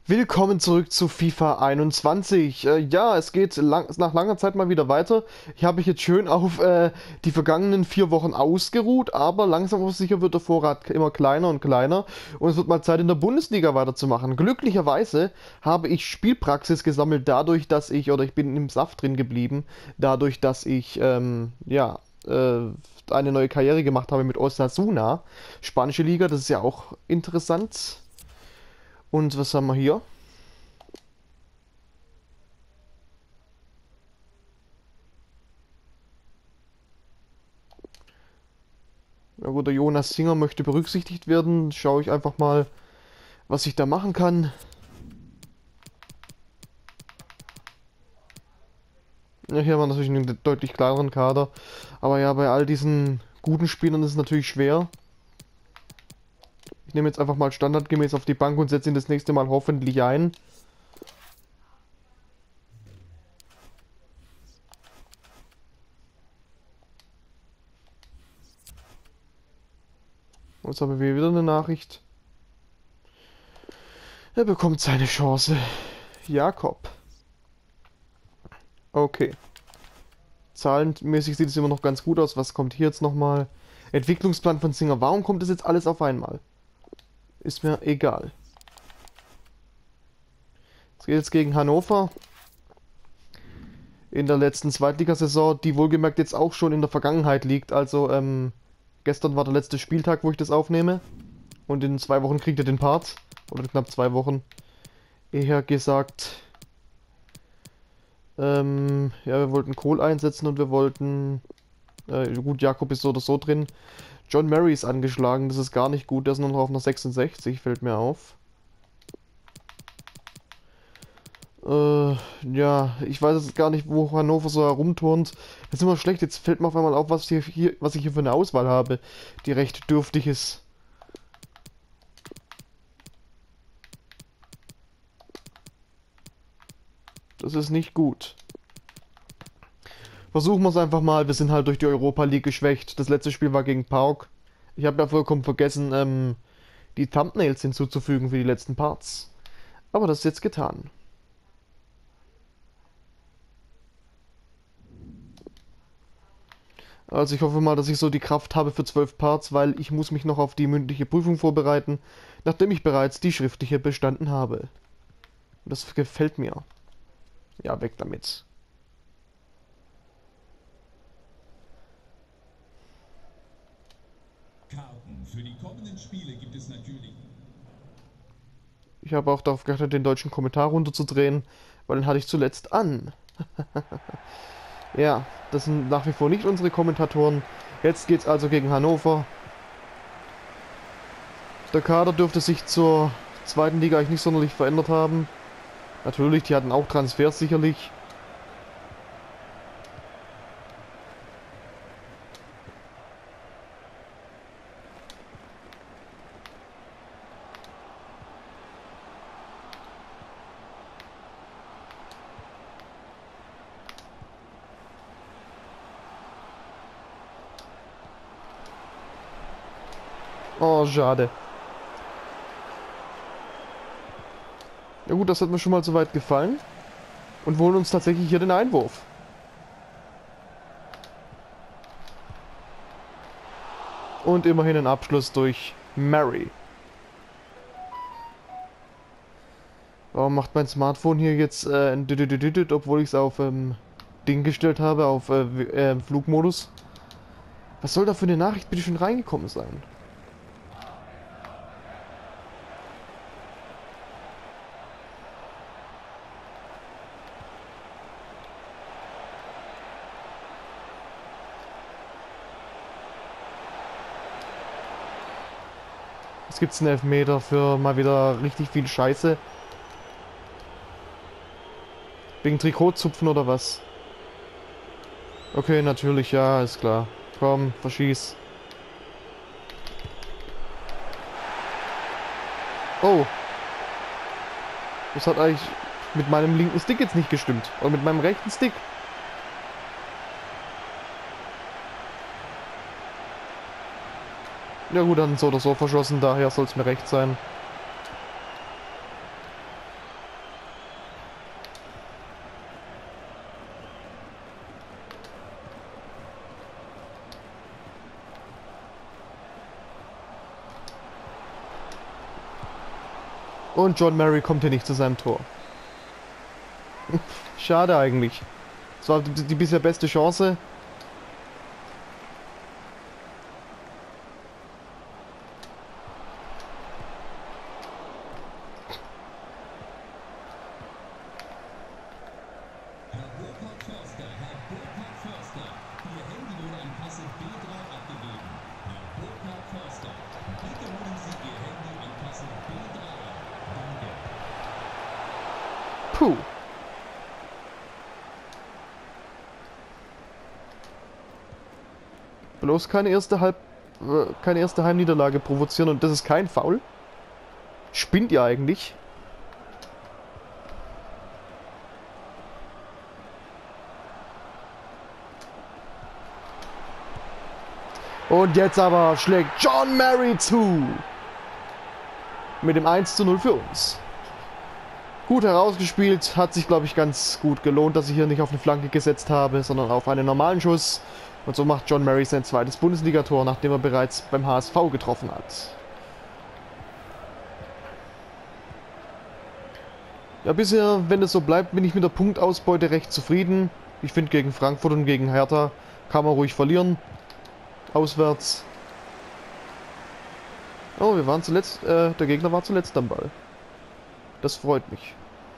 Willkommen zurück zu FIFA 21. Ja, es geht nach langer Zeit mal wieder weiter. Ich habe mich jetzt schön auf die vergangenen 4 Wochen ausgeruht, aber langsam aber sicher wird der Vorrat immer kleiner und kleiner und es wird mal Zeit in der Bundesliga weiterzumachen. Glücklicherweise habe ich Spielpraxis gesammelt dadurch, dass oder ich bin im Saft drin geblieben, dadurch, dass ich eine neue Karriere gemacht habe mit Osasuna. Spanische Liga, das ist ja auch interessant. Und was haben wir hier? Na gut, der Jonas Singer möchte berücksichtigt werden. Schaue ich einfach mal, was ich da machen kann. Ja, hier haben wir natürlich einen deutlich kleineren Kader. Aber ja, bei all diesen guten Spielern ist es natürlich schwer. Ich nehme jetzt einfach mal standardgemäß auf die Bank und setze ihn das nächste Mal hoffentlich ein. Jetzt haben wir wieder eine Nachricht. Er bekommt seine Chance. Jakob. Okay. Zahlenmäßig sieht es immer noch ganz gut aus. Was kommt hier jetzt nochmal? Entwicklungsplan von Singer. Warum kommt das jetzt alles auf einmal? Ist mir egal. Es geht jetzt gegen Hannover. In der letzten Zweitligasaison, die wohlgemerkt jetzt auch schon in der Vergangenheit liegt. Also, gestern war der letzte Spieltag, wo ich das aufnehme. Und in 2 Wochen kriegt ihr den Part. Oder knapp 2 Wochen. Eher gesagt. Ja, wir wollten Kohl einsetzen und wir wollten. Gut, Jakob ist so oder so drin. John Murray ist angeschlagen, das ist gar nicht gut. Der ist nur noch auf einer 66, fällt mir auf. Ja, ich weiß jetzt gar nicht, wo Hannover so herumturnt. Das ist immer schlecht, jetzt fällt mir auf einmal auf, was ich hier für eine Auswahl habe, die recht dürftig ist. Das ist nicht gut. Versuchen wir es einfach mal, wir sind halt durch die Europa League geschwächt. Das letzte Spiel war gegen PAOK. Ich habe ja vollkommen vergessen, die Thumbnails hinzuzufügen für die letzten Parts. Aber das ist jetzt getan. Also ich hoffe mal, dass ich so die Kraft habe für 12 Parts, weil ich muss mich noch auf die mündliche Prüfung vorbereiten, nachdem ich bereits die schriftliche bestanden habe. Und das gefällt mir. Ja, weg damit. Karten für die kommenden Spiele gibt es natürlich. Ich habe auch darauf geachtet, den deutschen Kommentar runterzudrehen, weil den hatte ich zuletzt an. Ja, das sind nach wie vor nicht unsere Kommentatoren. Jetzt geht's also gegen Hannover. Der Kader dürfte sich zur zweiten Liga eigentlich nicht sonderlich verändert haben. Natürlich, die hatten auch Transfers sicherlich. Oh, schade. Ja gut, das hat mir schon mal soweit gefallen. Und wir holen uns tatsächlich hier den Einwurf. Und immerhin ein Abschluss durch Mary. Warum macht mein Smartphone hier jetzt ein Düdüdüdüdüd, obwohl ich es auf Ding gestellt habe, auf Flugmodus? Was soll da für eine Nachricht bitte schon reingekommen sein? Es gibt einen Elfmeter für mal wieder richtig viel Scheiße. Wegen Trikotzupfen oder was? Okay, natürlich, ja, ist klar. Komm, verschieß. Oh. Das hat eigentlich mit meinem linken Stick jetzt nicht gestimmt. Oder mit meinem rechten Stick. Ja gut, dann so oder so verschossen, daher soll es mir recht sein. Und John Murray kommt hier nicht zu seinem Tor. Schade eigentlich. Das war die bisher beste Chance. Puh. Bloß keine erste Heimniederlage provozieren und das ist kein Foul. Spinnt ihr eigentlich? Und jetzt aber schlägt John Murray zu. Mit dem 1:0 für uns. Gut herausgespielt, hat sich, glaube ich, ganz gut gelohnt, dass ich hier nicht auf eine Flanke gesetzt habe, sondern auf einen normalen Schuss. Und so macht John Murray sein zweites Bundesligator, nachdem er bereits beim HSV getroffen hat. Ja, bisher, wenn es so bleibt, bin ich mit der Punktausbeute recht zufrieden. Ich finde, gegen Frankfurt und gegen Hertha kann man ruhig verlieren. Auswärts. Oh, wir waren zuletzt, der Gegner war zuletzt am Ball. Das freut mich.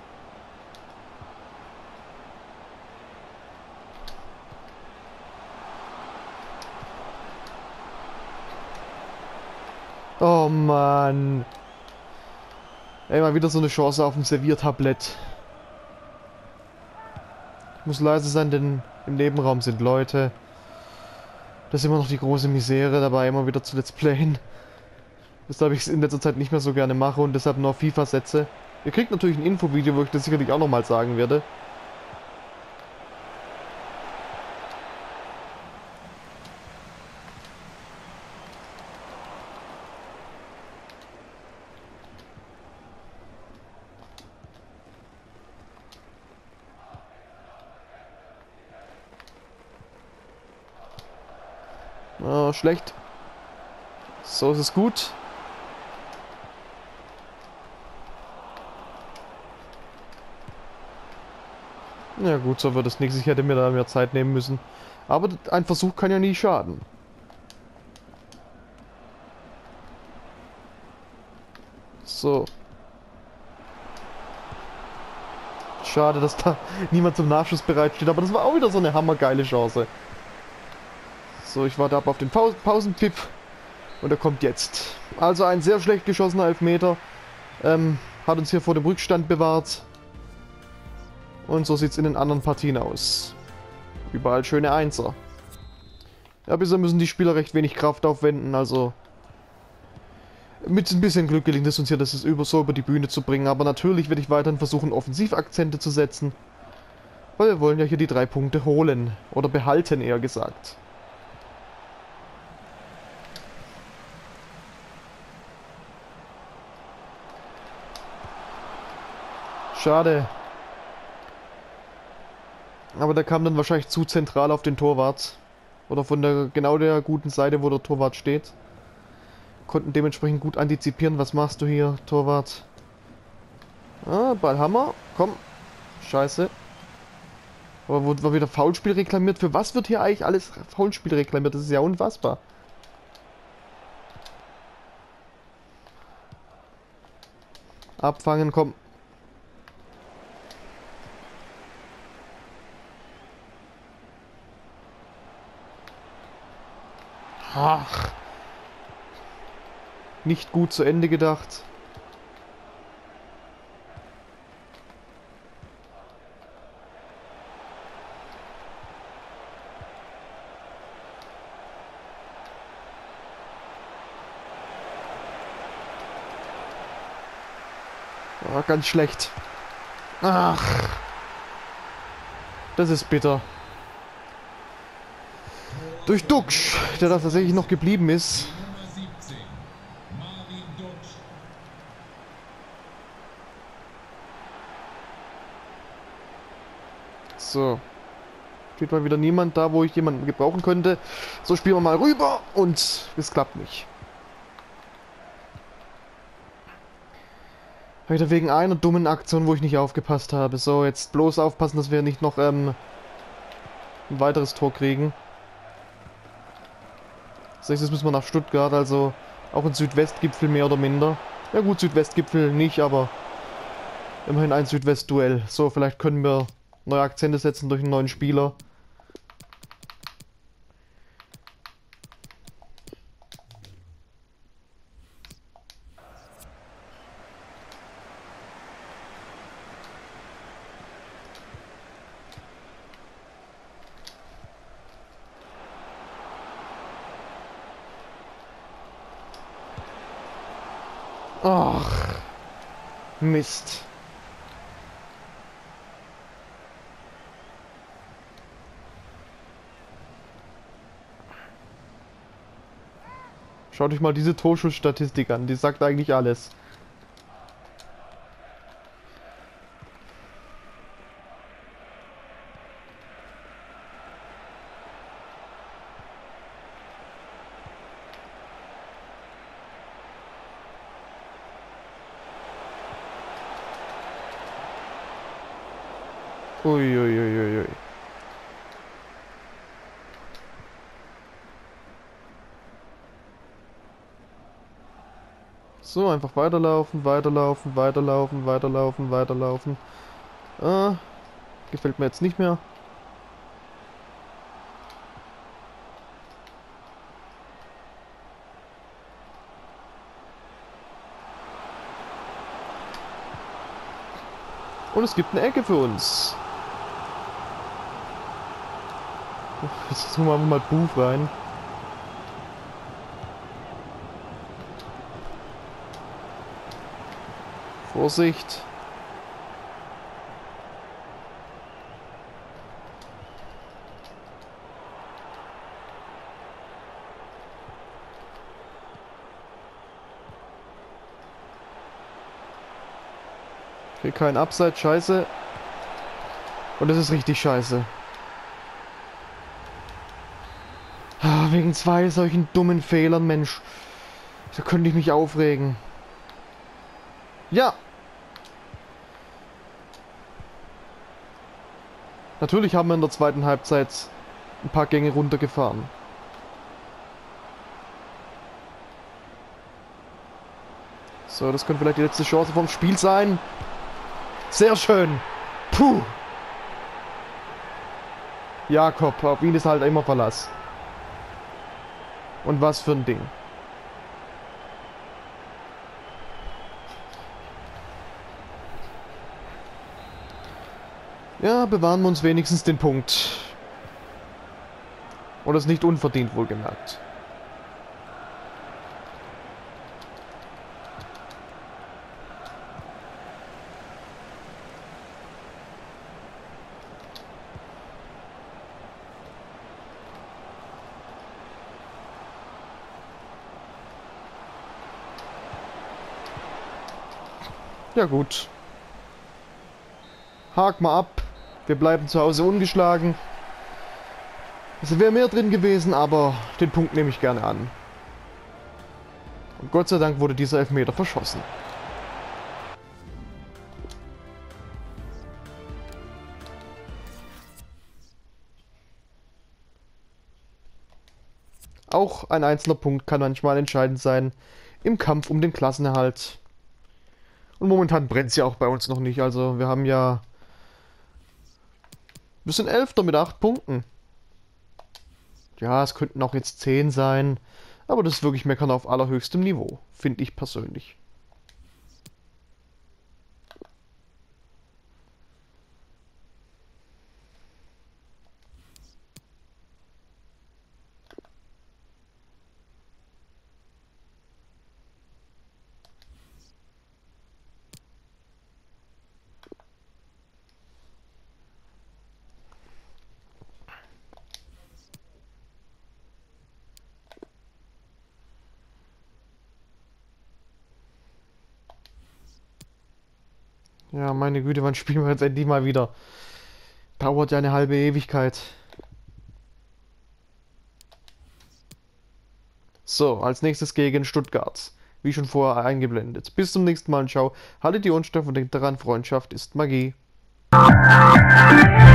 Oh Mann. Ey, mal wieder so eine Chance auf dem Serviertablett. Ich muss leise sein, denn im Nebenraum sind Leute. Das ist immer noch die große Misere dabei, immer wieder zu Let's Playen. Weshalb ich es in letzter Zeit nicht mehr so gerne mache und deshalb nur auf FIFA setze. Ihr kriegt natürlich ein Infovideo, wo ich das sicherlich auch nochmal sagen werde. Oh, schlecht. So ist es gut. Ja gut, so wird es nichts. Ich hätte mir da mehr Zeit nehmen müssen. Aber ein Versuch kann ja nie schaden. So. Schade, dass da niemand zum Nachschuss bereitsteht. Aber das war auch wieder so eine hammergeile Chance. So, ich warte ab auf den Pausenpfiff. Und er kommt jetzt. Also ein sehr schlecht geschossener Elfmeter. Hat uns hier vor dem Rückstand bewahrt. Und so sieht es in den anderen Partien aus. Überall schöne Einser. Ja, bisher müssen die Spieler recht wenig Kraft aufwenden, also mit ein bisschen Glück gelingt es uns hier, das so über die Bühne zu bringen. Aber natürlich werde ich weiterhin versuchen, Offensivakzente zu setzen. Weil wir wollen ja hier die 3 Punkte holen. Oder behalten, eher gesagt. Schade. Aber der kam dann wahrscheinlich zu zentral auf den Torwart. Oder von genau der guten Seite, wo der Torwart steht. Konnten dementsprechend gut antizipieren. Was machst du hier, Torwart? Ah, Ballhammer. Komm. Scheiße. Aber wurde wieder Foulspiel reklamiert. Für was wird hier eigentlich alles Foulspiel reklamiert? Das ist ja unfassbar. Abfangen, komm. Ach. Nicht gut zu Ende gedacht. Oh, ganz schlecht. Ach. Das ist bitter. Durch Duxch, der da tatsächlich noch geblieben ist. Nummer 17. Marvin Duxch. So. Steht mal wieder niemand da, wo ich jemanden gebrauchen könnte. So, spielen wir mal rüber und es klappt nicht. Heute wegen einer dummen Aktion, wo ich nicht aufgepasst habe. So, jetzt bloß aufpassen, dass wir nicht noch ein weiteres Tor kriegen. Als nächstes müssen wir nach Stuttgart, also auch ein Südwestgipfel mehr oder minder. Ja gut, Südwestgipfel nicht, aber immerhin ein Südwest-Duell. So, vielleicht können wir neue Akzente setzen durch einen neuen Spieler. Ach, Mist. Schaut euch mal diese Torschussstatistik an, die sagt eigentlich alles. Uiuiuiui. So, einfach weiterlaufen, weiterlaufen, weiterlaufen, weiterlaufen, weiterlaufen. Gefällt mir jetzt nicht mehr. Und es gibt eine Ecke für uns. Jetzt tun wir einfach mal Buch rein. Vorsicht. Okay, kein Abseits, scheiße. Und das ist richtig scheiße. Ah, wegen zwei solchen dummen Fehlern, Mensch. Da könnte ich mich aufregen. Ja. Natürlich haben wir in der zweiten Halbzeit ein paar Gänge runtergefahren. So, das könnte vielleicht die letzte Chance vom Spiel sein. Sehr schön. Puh. Jakob, auf ihn ist halt immer Verlass. Und was für ein Ding. Ja, bewahren wir uns wenigstens den Punkt. Und das nicht unverdient, wohlgemerkt. Ja gut. Hak mal ab. Wir bleiben zu Hause ungeschlagen. Es wäre mehr drin gewesen, aber den Punkt nehme ich gerne an. Und Gott sei Dank wurde dieser Elfmeter verschossen. Auch ein einzelner Punkt kann manchmal entscheidend sein im Kampf um den Klassenerhalt. Und momentan brennt es ja auch bei uns noch nicht. Also wir haben ja... Wir sind Elfter mit 8 Punkten. Ja, es könnten auch jetzt 10 sein. Aber das ist wirklich meckern auf allerhöchstem Niveau. Finde ich persönlich. Ja, meine Güte, wann spielen wir jetzt endlich mal wieder? Dauert ja eine halbe Ewigkeit. So, als nächstes gegen Stuttgart. wie schon vorher eingeblendet. Bis zum nächsten Mal und ciao. Haltet die Ohren steif und denkt daran, Freundschaft ist Magie.